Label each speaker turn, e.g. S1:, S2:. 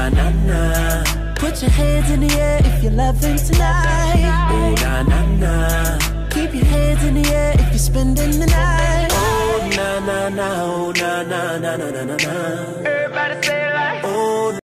S1: na na.
S2: Put your hands in the air if you're loving tonight.
S1: Oh na na na.
S2: Keep your hands in the air if you're spending the night.
S1: Oh na na na, oh na na na na na na.
S2: Everybody say it like,
S1: oh.